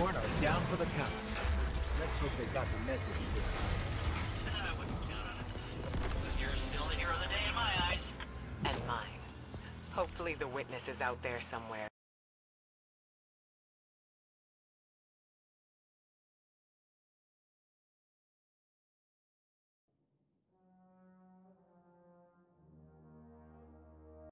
Hellborn are down for the count. Let's hope they got the message this time. I wouldn't count on it. But you're still the hero of the day in my eyes. And mine. Hopefully the witness is out there somewhere.